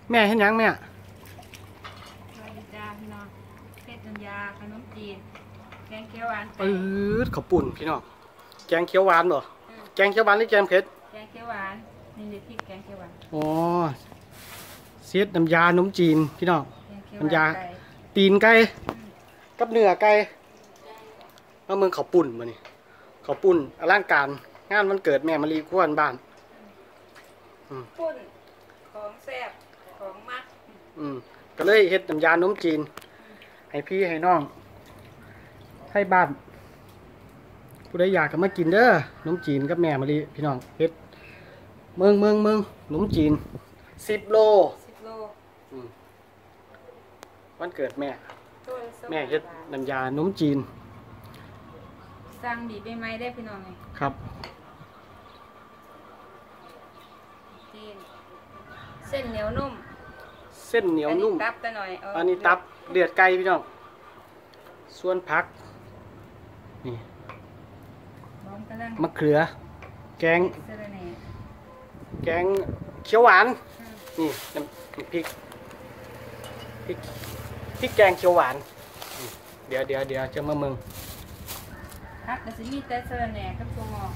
แม่เห็นยังแม่สวัสดีจ้าพี่น้องเฮ็ดน้ำยาขนมจีนแกงเขียวหวานข้าวปุ่นพี่น้องแกงเขียวหวานบ่แกงเขียวหวานหรือแกงเผ็ดแกงเขียวหวานนี่เลยพริกแกงเขียวหวานอ๋อเซตน้ำยาขนมจีนพี่น้องน้ำยาตีนไก่กับเนื้อไก่มาเมืองข้าวปุ่นมานี่ข้าวปุ่นอลังการงานวันเกิดแม่มะลิควรบ้านปุ่นของแซ่บของมักก็เลยเฮ็ดน้ำยาขนมจีนให้พี่ให้น้องให้บ้านผู้ใดอยากก็มากินเด้อขนมจีนกับแม่มะลิพี่น้องเฮ็ดเมืองขนมจีน10 โลวันเกิดแม่เฮ็ดน้ำยาขนมจีนสั่งบีบใหม่ได้พี่น้องไงครับจีนเส้นเหนียวนุ่มตับแต่หน่อยอันนี้ตับเลือดไก่พี่น้องส่วนผักนี่มะเขือแกงเขียวหวานนี่น้ำพริกแกงเขียวหวานเดี๋ยวจะมาเมืองผักก็สิมีแต่สะระแหน่กับถั่วงอก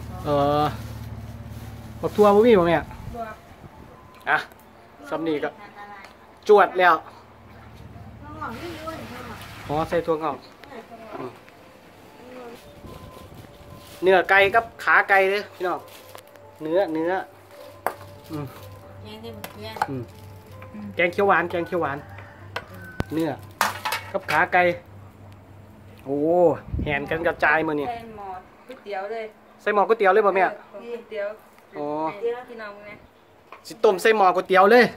บักทั่วบ่มีบ่แม่อ่ะสำนีก็จวดแล้วอ๋อใส่ถั่วงอกเนื้อไก่กับขาไก่เลยพี่น้องเนื้อแกงเขียวหวานเนื้อกับขาไก่โอ้แหนกันกระจายมือนี่ใส่หม้อก๋วยเตี๋ยวเลยใส่หม้อก๋วยเตี๋ยวเลยป่ะแม่ก๋วยเตี๋ยวอ๋อพี่น้องนะสิต้มใส่หม้อก๋วยเตี๋ยวเลย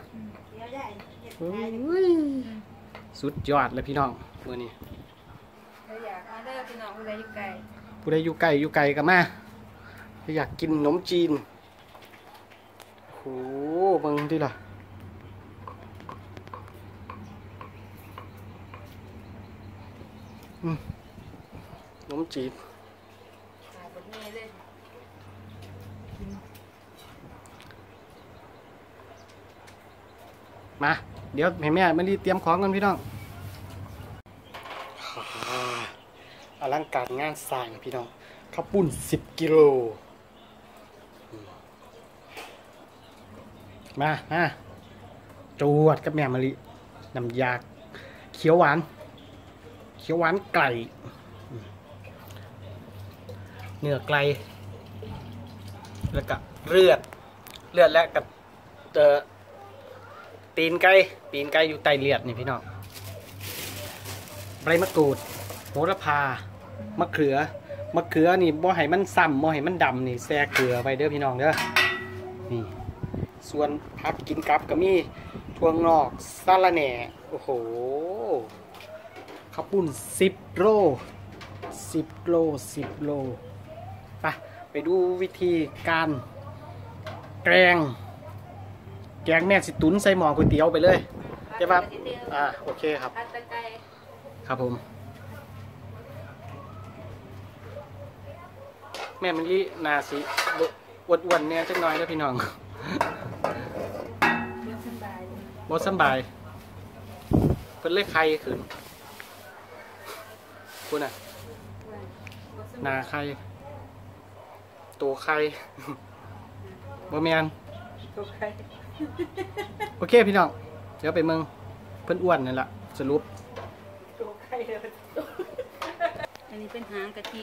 สุดยอดเลยพี่น้องมือนี่อยากมาเด้อพี่น้องผู้ใดอยู่ไกลกันมาอยากกินขนมจีนโอ้บังดิล่ะขนมจีนมาเดี๋ยวแม่มารีเตรียมของกันพี่น้องอลังการงานสร้างพี่น้องข้าวปุ้น10 กิโลมาจวดกับแม่มะลิน้ำยาเขียวหวานไก่เนื้อไก่แล้วก็เลือดและกับตีนไก่อยู่ใต้เลือดนี่พี่น้องใบมะกรูดโหระพามะเขือนี่บ่ให้มันซ้ำบ่ให้มันดำนี่แซ่เกลือไปเด้อพี่น้องเด้อนี่ส่วนผักกินกับก็มีถั่วงอกสะระแหน่โอ้โหข้าวปุ้น10 โลไปดูวิธีการแกงแม่สิตุ๋นใส่หม้อก๋วยเตี๋ยวไปเลยใช่ป่ะโอเคครับครับผมแม่มันนี่นาสิอ้วนเนี่ยจักหน่อยแล้วพี่น้องบ่สบายเพิ่นเลยไข้ขึ้นคุณน่ะนาไข้ตัวไข้บ่แม่นโอเคพี่น้องเดี๋ยวไปเมืองเพิ่นอ้วนนั่นแหละสรุปอันนี้เป็นหางกะทิ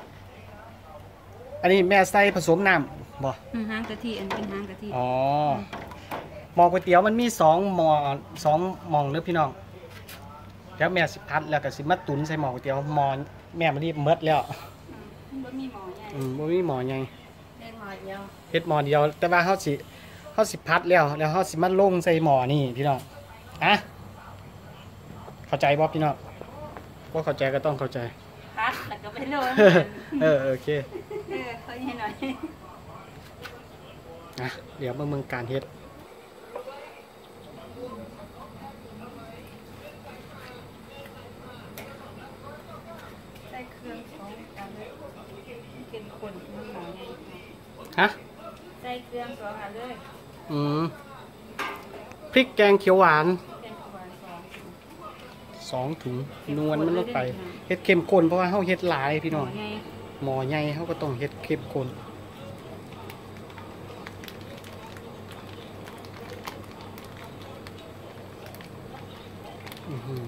อันนี้แม่ใส่ผสมน้ำบ่หางกะทิอันเป็นหางกะทิอ๋อหม้อก๋วยเตี๋ยวมันมี2 หม้อเด้อพี่น้องแล้วแม่สิพัดแล้วก็สิมาตุ๋นใส่หม้อก๋วยเตี๋ยวหม้อแม่มันนี่หมดแล้วบ่มีหม้อใหญ่บ่มีหม้อใหญ่เฮ็ดหม้อเดียวแต่ว่าเฮาสิพัดแล้วเฮาสิมาลงใส่หม้อนี่พี่น้องเข้าใจบ่พี่น้องบ่เข้าใจก็ต้องเข้าใจพัดแล้วก็ไปลงโอเคเขาให้หน่อยเดี๋ยวมาเมืองการเฮ็ดใส่เครื่องของกันเลยเข้มข้นมันหน่อยฮะใส่เครื่อง2 อันเลยพริกแกงเขียวหวานแกงหวาน2 2 ถุงนวลมันลงไปเฮ็ดเข้มข้นเพราะว่าเฮาเฮ็ดหลายพี่น้องไงหม้อใหญ่เฮาก็ต้องเฮ็ดเข้มข้นอื้อหือ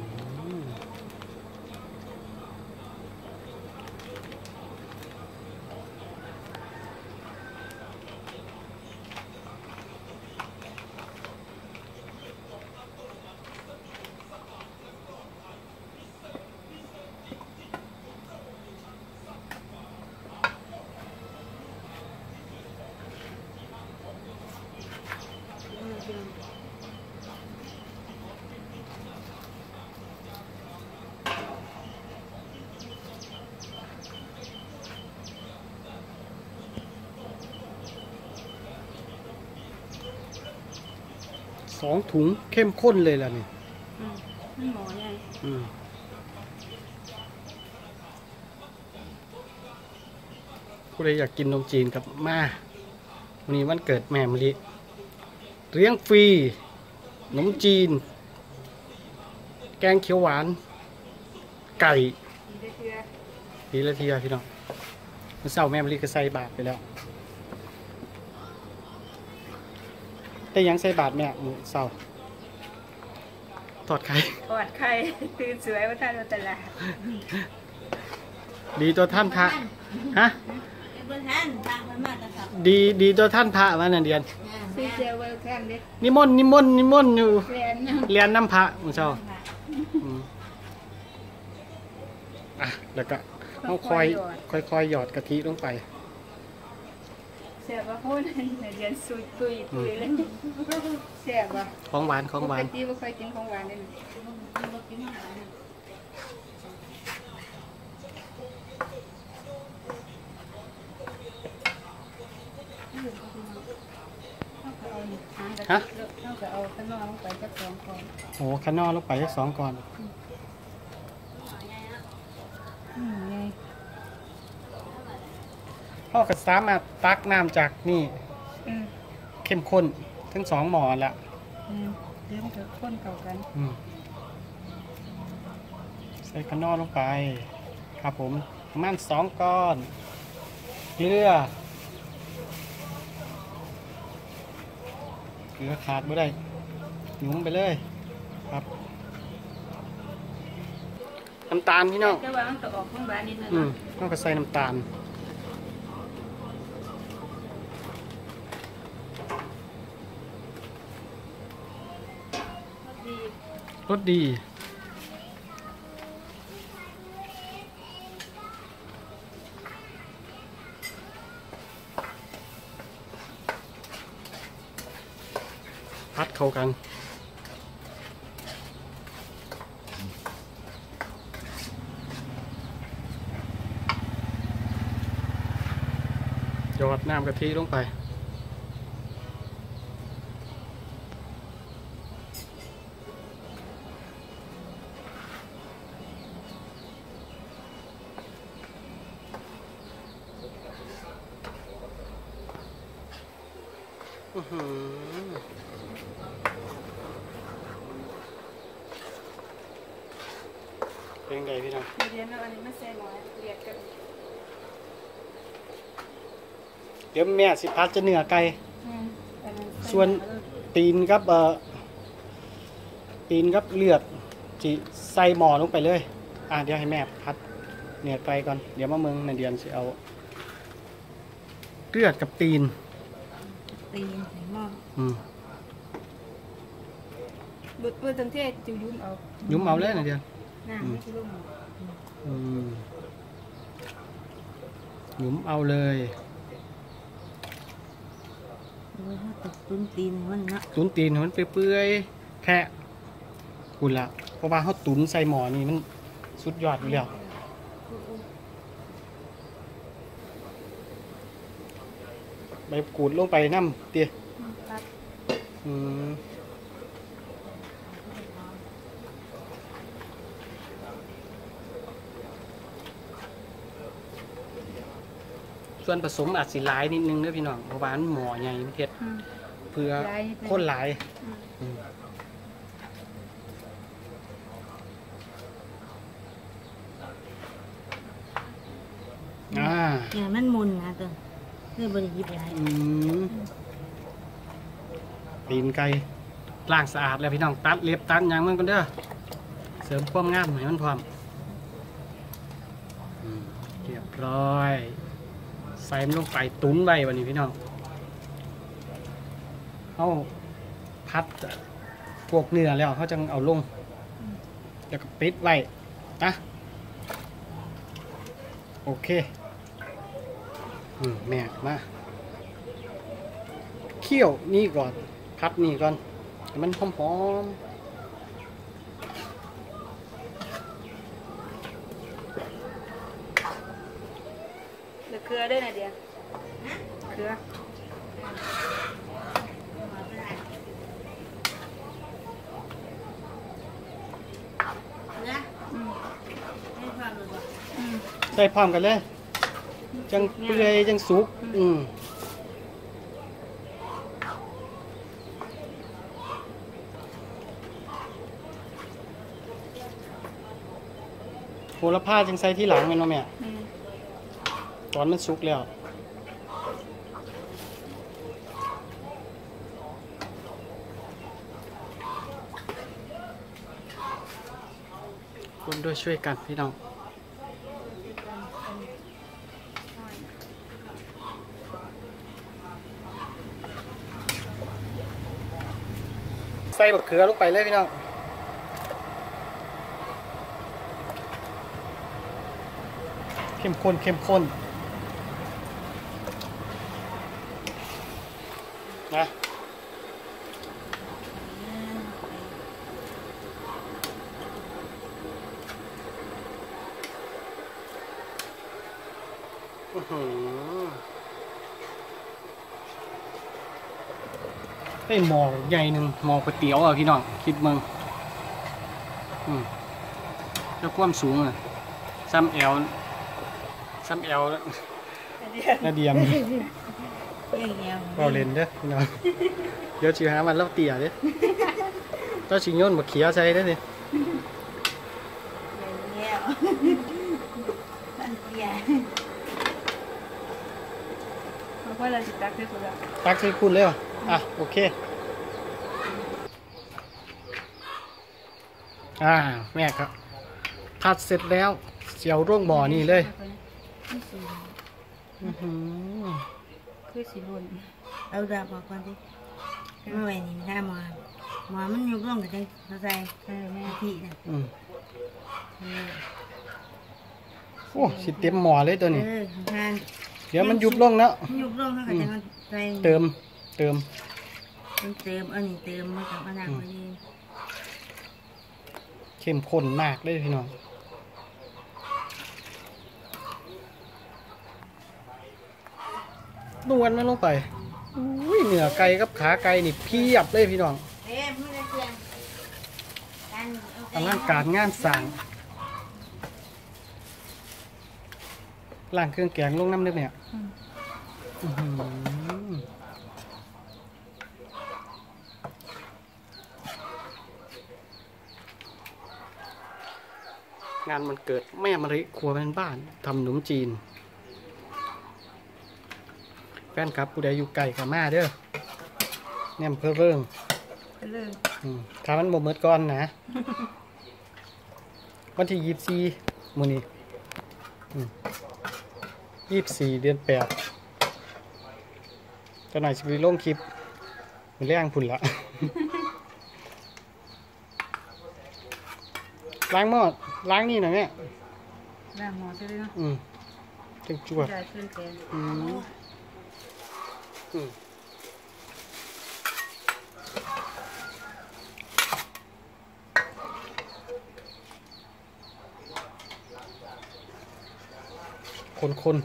2 ถุงเข้มข้นเลยล่ะนี่นี่หมอไงผู้ใดอยากกินนมจีนกับมาวันนี้วันเกิดแม่มะลิเลี้ยงฟรีนมจีน แกงเขียวหวาน ไก่ดีเด้อทีละทีพี่น้องเมื่อเช้าแม่มะลิก็ใส่บาตรไปแล้วแต่ยังใส่บาตรแม่มื้อเช้าทอดไข่ทอดไข่ตื่นสวยว่าท่านว่าตลาดดีตัวท่านพระฮะเบิ่งท่านทางมันมาตะครับดีตัวท่านพระมานั่นเดียนซื้อเจลเวลแคนเด็กนิมนต์อยู่แลนยังเรียนน้ำพระมื้อเช้าอืมอ่ะแล้วก็เอาค่อยหยอดกะทิลงไปเสียบว่าพูดในเรียนซุยตุยตุยเลยเสียบว่าของหวานปกติไม่ค่อยกินของหวานเลยบ่กินหวานฮะเขาก็เอาข้างนอกลงไปจัก2 ของโอ้ข้างนอกลงไปสัก2ก่อนไงพ่อก็สามารถตักน้ำจากนี่อืมเข้มข้นทั้ง2หม้อละเดี๋ยวมันก็ข้นเก่ากันใส่ข้างนอกลงไป ครับผมประมาณ2ก้อนเกลือขาดไม่ได้หยุ้มไปเลยครับน้ำตาลพี่น้องแต่ว่ามันก็ออกของหวานนิดนึงต้องก็ใส่น้ำตาลรสดีพัดเข้ากันหยอดน้ำกะทิลงไปเป็นไงพี่น้องเรียนแล้วอันนี้ไม่ใส่หน่อยเรียกกันเดี๋ยวแม่สิพัดจะเนื้อไก่ส่วนตีนกับเลือดจิใส่หม้อลงไปเลยเดี๋ยวให้แม่พัดเนื้อไก่ก่อนเดี๋ยวมาเมืองในเดือนสิเอาเลือดกับตีนตีนหม้อบุตรตั้งเทศจะยุ่มเอายุ้มเอาเลยในเดือนน้ำไม่ใช่ลูกหมูหยุ้มเอาเลยดูว่าตกตุ้นตีนมันนะตุนตีนให้มันเปื่อยๆแพะคุณละเพราะว่าเขาตุนใส่หม้อนี่มันสุดยอดอยู่แล้วใบกูดลงไปน้ำเตี้ยตัดส่วนผสมอาจสิหลายนิดนึงเด้อพี่น้องเพราะว่ามันหม้อใหญ่มันเผ็ดเผื่อคนหลายเนี่ยมันมุนนะตัวนี่บริยิบอะไรตีนไก่ล้างสะอาดแล้วพี่น้องตัดเล็บตัดหยังมันกันเด้อเสริมความงามให้มันพร้อมเรียบร้อยใส่มันลงไปตุ้นไว้วันนี้พี่น้องเอาพัดพวกเนื้อแล้วเขาจะเอาลงแล้วก็ปิดไว้นะโอเคแม่มาเคี่ยวนี่ก่อนพัดนี่ก่อนให้มันหอมเหลือเกลือด้วยนะเดียวเกลือใส่พร้อมกันเลยจังเปื่อยจังสุกโหระพาจังใส่ที่หลังแม่นบ่แม่ตอนมันสุกแล้วคนด้วยช่วยกันพี่น้องใส่บักเขือลงไปเลยพี่น้องเข้มข้นนะได้หม้อใหญ่หนึ่งหม้อก๋วยเตี๋ยวอ่ะพี่น้องคิดมึงแล้วความสูงอ่ะซ้ำแอลนาเดียมเราเล่นเด้อพี่น้องเดี๋ยวชิหามันแล้วเตี๋ยเด้อต้องชิโยนมาเขียใส่ได้สิเพราะเราจะตักด้วยคุณละตักใส่คุณเลยอ่ะโอเคแม่ครับผัดเสร็จแล้วเจียวร่วงบ่อนี่เลยคือสีรุนเอาดาบมาก่อนดิไม่ไหวนี่ไม่ได้หมอมันยุบลงกับจังเข้าใจแม่ที่นะโอ้สิเต็มหม้อเลยตัวนี้เดี๋ยวมันยุบลงแล้วยุบลงเท่ากับจังใส่เติมอันนี้เติมมาจากมะนาวมาเองเข้มข้นมากเลยพี่น้องนวลมันลงไปอุ้ยเนื้อไก่กับขาไก่นี่เพียบเลยพี่น้องอลังการงานสั่งล้างเครื่องแกงลงน้ำได้ไหมเนี่ยงานมันเกิดแม่มะริครัวเป็นบ้านทำขนมจีนแฟนครับผู้ใดอยู่ไก่กับมาเด้อเนี่ยเพิ่มเรื่องถ้ามันบ่เมิดก่อนนะวันที่24มื้อนี้24 เดือน 8จะหน่อยสิไปลงคลิปมันแรงพุ่นละล้างหม้อล้างนี่หน่อยเนี่ยล้างหม้อใช่ไหมเนาะจังจั่วคน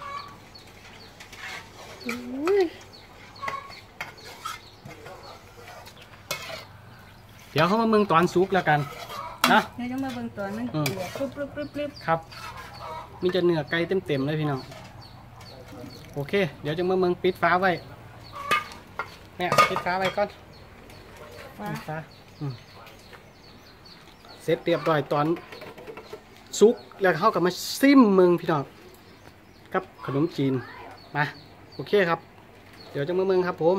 เดี๋ยวเขามาเมืองตอนซุกแล้วกันนะเดี๋ยวจะมาเบิ่งตอนมันปึ๊บครับมีจะเนื้อไก่เต็มเลยพี่น้องโอเคเดี๋ยวจะมาเมืองปิดฟ้าไว้ในเนี่ยปิดฟ้าไว้ก่อนว่าปิดฟ้าเสร็จเรียบร้อยตอนซุกแล้วเข้ากับมาซิมมึงพี่น้องกับขนมจีนมาโอเคครับเดี๋ยวจะมือครับผม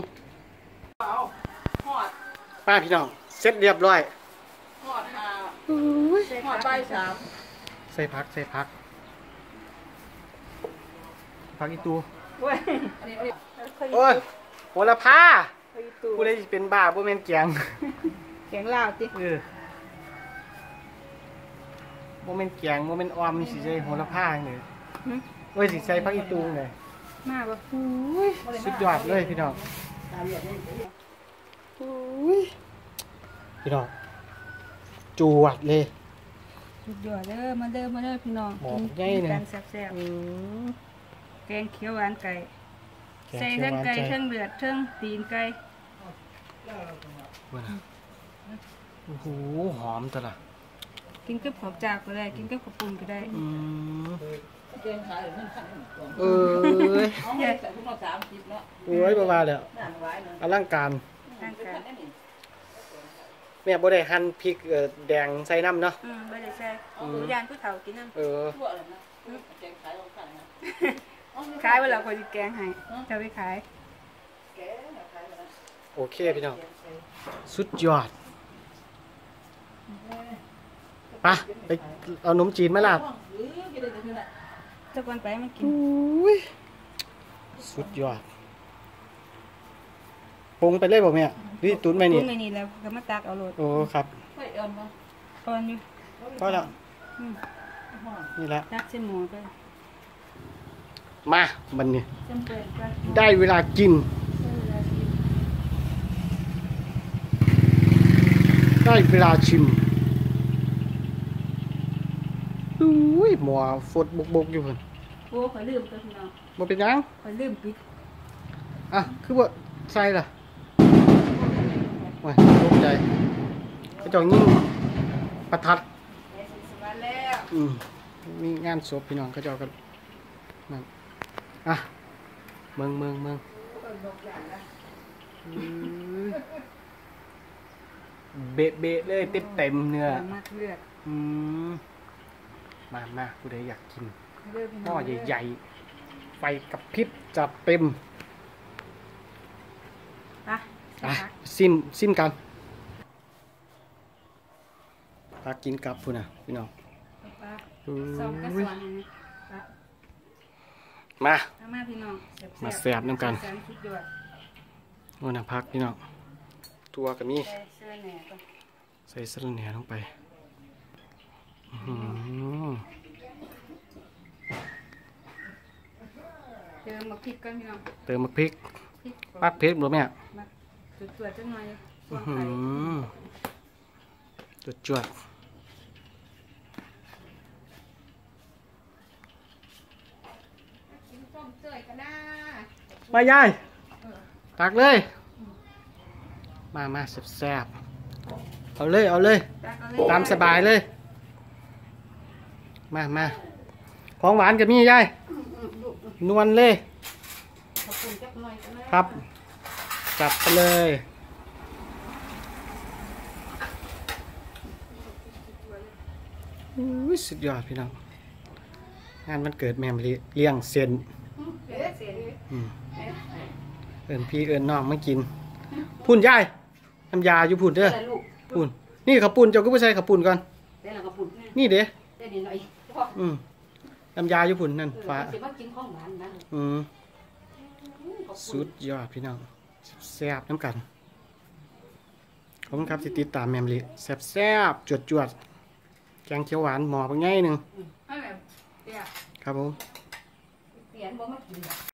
ป้าพี่น้องเสร็จเรียบร้อยหอดหาอุ้ยหอดใบสามใส่พักพักอีตูเว้ยโอ้ยโหระพาไปตูผู้ใดสิเป็นบ้าบ่แม่นเกียงแข็งลาวติบ่แม่นเกียงบ่แม่นออมสิใส่โหระพาเนี่ยเอ้ยสิใส่พักอีตูเนี่ยมาบ่สุดยอดเลยพี่น้องพี่น้องจวดเลยสุดยอดเด้อมาเด้อพี่น้องบอกใหญ่เนี่ยกันแซ่บๆแกงเขียวหวานไก่ใส่ทั้งไก่ทั้งเลือดทั้งตีนไก่โอ้โหหอมตะละกินกับข้าวจากก็ได้กินกับข้าวปุ้นก็ได้เอ้ยโอ้ยบ้าๆแล้วอลังการร่างกายแม่บ่ได้หั่นพริกแดงใส่น้ำเนาะไม่ได้ใส่ดูยานผู้เฒ่ากินน้ำ ขายเวลาคนจะแกงให้จะไปขายโอเคพี่น้องสุดยอดไปเอาขนมจีนมาลาบจะก่อนไปมากินสุดยอดปรุงไปเลยบ่แม่นี่ตุ๋นไปนี่ปรุงในนี้แล้วก็มาตักเอาโหลดโอ้ครับตอนอยู่พอแล้วนี่ละตักเส้นหมูไปมาบัดนี้จำเป็นก็ได้เวลากิน ได้เวลาชิมอุ้ยหมอฟดบกอยู่เพิ่นโอ้ขอยลืมตัวพี่น้องบ่เป็นหยังขอยลืมปิดอ่ะคือว่าใส่ล่ะโอ้ยตกใจเขาเจ้ายิงประทัดสวัสดีแล้วมีงานศพพี่น้องเขาเจ้ากันนั่นอ่ะเมืองเบะเลยเต็มเนื้อมากเลือดมาผู้ใดอยากกินเลือดพี่หน้ม้อองใหญ่ๆไฟกับพริบจัดเต็มไปอ่ะซิมกันพักกินกับพูน่ะพี่น้องสองกระสวนมามาพี่น้องมาแซ่บน้ำกันสุดยอดโน่นนะพักพี่น้องตัวก็มีใส่เสื้อแหน่ก่อนใส่สะระแหน่ลงไปอื้อหือเติมมาพริกก่อนพี่น้องเติมมะพริกพริกปักพริกบ่แม่มาจุดตัวจังหน่อยส่วอื้นอไข่หือจวดกินส้มเตยกันนะมายายตักเลย มาแซ่บๆเอาเลยตักเอาเลยตามสบายเลย มาของหวานกับมียายนวลเลยขอบคุณจักหน่อยกันนะครับ จับไปเลยอุ้ยสุดยอดพี่น้อง งานวันเกิดแม่มะลิเลี้ยงเซนเดี๋ยวเสียดีเอิญพี่เอิญน้องมากิน พุ่นยายน้ำยาอยู่พุ่นเด้อลูกพุ่นนี่ขับปุ่นเจ้าก็ไม่ใช่ขับปุ่นก่อนได้แล้วก็ปุ่นนี่เด้ได้นิดหน่อยน้ำยาอยู่พุ่นนั่นฟ้าสิมากินของหวานนะสุดยอดพี่น้องแซ่บน้ำกันขอบคุณครับที่ติดตามแม่มะลิแซ่บจวดแกงเขียวหวานหมอเป็นไงหนึ่งให้แบบเดี๋ยวครับผมเปลี่ยนบ่มากิน